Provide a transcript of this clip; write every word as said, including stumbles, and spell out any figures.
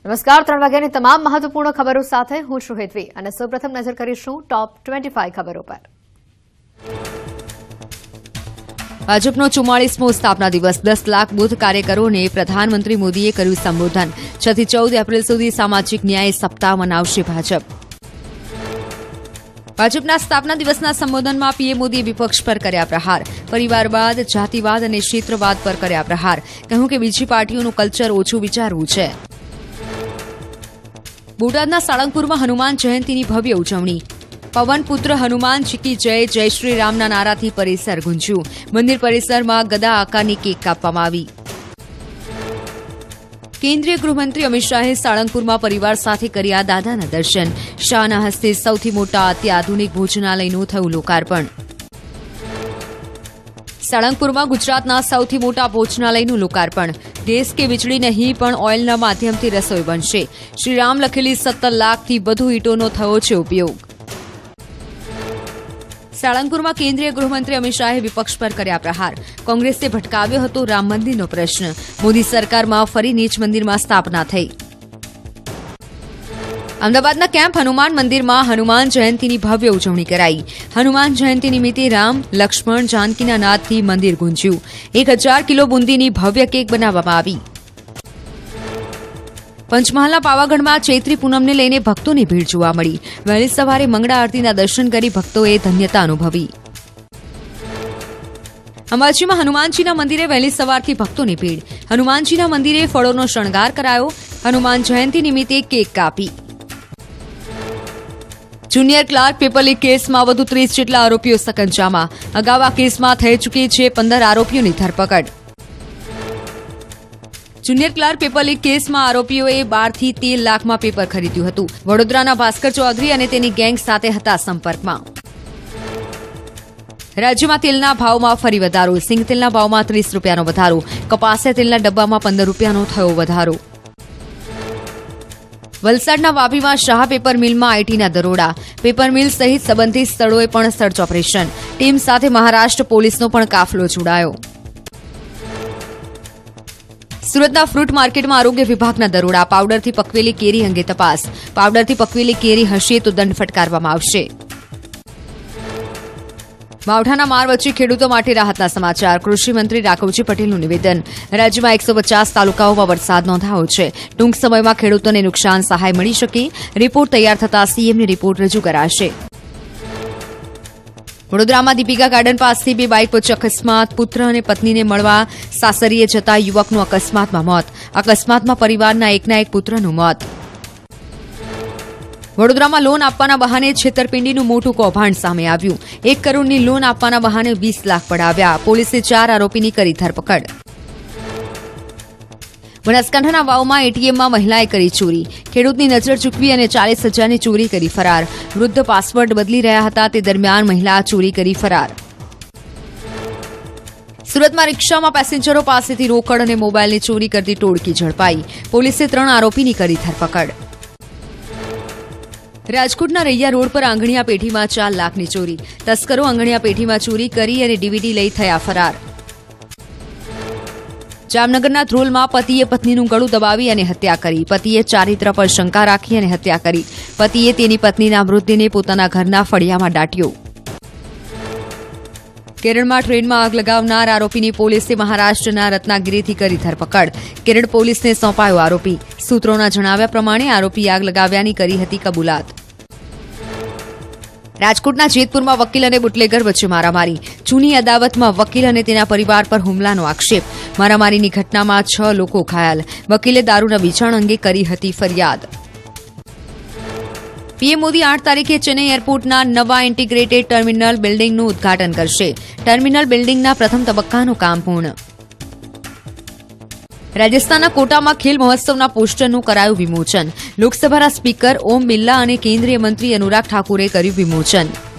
નમસ્કાર, ત્રણ વાગ્યાની તમામ મહત્વપૂર્ણ ખબરો સાથે હું છું હેતવી અને સૌપ્રથમ નજર કરીશું ટોપ પચીસ ખબરો પર। ભાજપનો ચુમ્માળીસમો સ્થાપના દિવસ, દસ લાખ બુથ કાર્યકરોને પ્રધાનમંત્રી મોદીએ કર્યું સંબોધન। છ થી ચૌદ એપ્રિલ સુધી સામાજિક ન્યાય સપ્તાહ મનાવશે ભાજપ। ભાજપના સ્થાપના દિવસના સંબોધનમાં પીએમ મોદીએ વિપક્ષ પર કર્યા પ્રહાર। પરિવારવાદ, જાતિવાદ અને ક્ષેત્રવાદ પર કર્યા પ્રહાર। કહ્યું કે બીજી પાર્ટીઓનું કલ્ચર ઓછું વિચારવું છે। બોટાદના સાળંગપુરમાં હનુમાન જયંતીની ભવ્ય ઉજવણી। પવન પુત્ર હનુમાન જી કી જય, જય શ્રી રામના નારાથી પરિસર ગુંજ્યું। મંદિર પરિસરમાં ગદા આકારની કેક કાપવામાં આવી। કેન્દ્રીય ગૃહમંત્રી અમિત શાહે સાળંગપુરમાં પરિવાર સાથે કર્યા દાદાના દર્શન। શાહના હસ્તે સૌથી મોટા અત્યાધુનિક ભોજનાલયનું થયું લોકાર્પણ। સાળંગપુરમાં ગુજરાતના સૌથી મોટા ભોજનાલયનું લોકાર્પણ। ગેસ કે વીજળી નહીં પણ ઓઇલના માધ્યમથી રસોઈ બનશે। શ્રીરામ લખેલી સત્તર લાખથી વધુ ઈંટોનો થયો છે ઉપયોગ। સાળંગપુરમાં કેન્દ્રીય ગૃહમંત્રી અમિત શાહે વિપક્ષ પર કર્યા પ્રહાર। કોંગ્રેસે ભટકાવ્યો હતો રામ મંદિરનો પ્રશ્ન। મોદી સરકારમાં ફરી નીચ મંદિરમાં સ્થાપના થઈ। અમદાવાદના કેમ્પ હનુમાન મંદિરમાં હનુમાન જયંતીની ભવ્ય ઉજવણી કરાઈ। હનુમાન જયંતી નિમિત્તે રામ, લક્ષ્મણ, જાનકીના નાદથી મંદિર ગુંજ્યું। એક હજાર કિલો બુંદીની ભવ્ય કેક બનાવવામાં આવી। પંચમહાલના પાવાગઢમાં ચૈત્રી પૂનમને લઈને ભક્તોની ભીડ જોવા મળી। વહેલી સવારે મંગળા આરતીના દર્શન કરી ભક્તોએ ધન્યતા અનુભવી। અંબાજીમાં હનુમાનજીના મંદિરે વહેલી સવારથી ભક્તોની ભીડ। હનુમાનજીના મંદિરે ફળોનો શણગાર કરાયો। હનુમાન જયંતી નિમિત્તે કેક કાપી। જુનિયર ક્લાર્ક પેપર લીક કેસમાં વધુ ત્રીસ જેટલા આરોપીઓ સકંજામાં। અગાઉ આ કેસમાં થઈ ચૂકી છે પંદર આરોપીઓની ધરપકડ। જુનિયર ક્લાર્ક પેપર લીક કેસમાં આરોપીઓએ બારથી તેર લાખમાં પેપર ખરીદ્યું હતું। વડોદરાના ભાસ્કર ચૌધરી અને તેની ગેંગ સાથે હતા સંપર્કમાં। રાજ્યમાં તેલના ભાવમાં ફરી વધારો। સિંગતેલના ભાવમાં ત્રીસ રૂપિયાનો વધારો। કપાસિયા તેલના ડબ્બામાં પંદર રૂપિયાનો થયો વધારો। વલસાડના વાપીમાં શાહ પેપર મિલમાં આઈટીના દરોડા। પેપર મિલ સહિત સંબંધિત સ્થળોએ પણ સર્ચ ઓપરેશન। ટીમ સાથે મહારાષ્ટ્ર પોલીસનો પણ કાફલો જોડાયો। સુરતના ફ્રૂટ માર્કેટમાં આરોગ્ય વિભાગના દરોડા। પાવડરથી પકવેલી કેરી અંગે તપાસ। પાવડરથી પકવેલી કેરી હશે તો દંડ ફટકારવામાં આવશે। માવઠાના માર વચ્ચે ખેડૂતો માટે રાહતના સમાચાર। કૃષિમંત્રી રાઘવજી પટેલનું નિવેદન। રાજ્યમાં એકસો પચાસ તાલુકાઓમાં વરસાદ નોંધાયો છે। ટૂંક સમયમાં ખેડૂતોને નુકસાન સહાય મળી શકે। રિપોર્ટ તૈયાર થતાં સીએમને રિપોર્ટ રજૂ કરાશે। વડોદરામાં દીપિકા ગાર્ડન પાસેથી બે બાઇક વચ્ચે અકસ્માત। પુત્ર અને પત્નીને મળવા સાસરીએ જતા યુવકનું અકસ્માતમાં મોત। અકસ્માતમાં પરિવારના એકના એક પુત્રનું મોત। વડોદરામાં લોન આપવાના બહાને છેતરપિંડીનું મોટું કૌભાંડ સામે આવ્યું। એક કરોડની લોન આપવાના બહાને વીસ લાખ પડાવ્યા। પોલીસે ચાર આરોપીની કરી ધરપકડ। બનાસકાંઠાના વાવમાં એટીએમમાં મહિલાએ કરી ચોરી। ખેડૂતની નજર ચૂકવી અને ચાલીસ હજારની ચોરી કરી ફરાર। વૃદ્ધ પાસવર્ડ બદલી રહ્યા હતા તે દરમિયાન મહિલા ચોરી કરી ફરાર। સુરતમાં રિક્ષામાં પેસેન્જરો પાસેથી રોકડ અને મોબાઈલની ચોરી કરતી ટોળકી ઝડપાઈ। પોલીસે ત્રણ આરોપીની કરી ધરપકડ। રાજકોટના રૈયા રોડ પર આંગણિયા પેઢીમાં ચાર લાખની ચોરી। તસ્કરો આંગણિયા પેઢીમાં ચોરી કરી અને ડીવીડી લઈ થયા ફરાર। જામનગરના ધ્રોલમાં પતિએ પત્નીનું ગળું દબાવી અને હત્યા કરી। પતિએ ચારિત્ર પર શંકા રાખી અને હત્યા કરી। પતિએ તેની પત્નીના મૃતદેહને પોતાના ઘરના ફળિયામાં દાટ્યો। કેરળમાં ટ્રેનમાં આગ લગાવનાર આરોપીની પોલીસે મહારાષ્ટ્રના રત્નાગીરીથી કરી ધરપકડ। કેરળ પોલીસને સોંપાયો આરોપી। સૂત્રોના જણાવ્યા પ્રમાણે આરોપી આગ લગાવ્યાની કરી હતી કબૂલાત। રાજકોટના જેતપુરમાં વકીલ અને બુટલેગર વચ્ચે મારામારી। જૂની અદાવતમાં વકીલ અને તેના પરિવાર પર હુમલાનો આક્ષેપ। મારામારીની ઘટનામાં છ લોકો ઘાયલ। વકીલે દારૂના વેચાણ અંગે કરી હતી ફરિયાદ। પીએમ મોદી આઠ તારીખે ચેન્નઈ એરપોર્ટના નવા ઇન્ટિગ્રેટેડ ટર્મિનલ બિલ્ડિંગનું ઉદઘાટન કરશે। ટર્મિનલ બિલ્ડિંગના પ્રથમ તબક્કાનું કામ પૂર્ણ। રાજસ્થાનના કોટામાં ખેલ મહોત્સવના પોસ્ટરનું કરાયું વિમોચન। લોકસભાના સ્પીકર ઓમ બિરલા અને કેન્દ્રીય મંત્રી અનુરાગ ઠાકુરે કર્યું વિમોચન।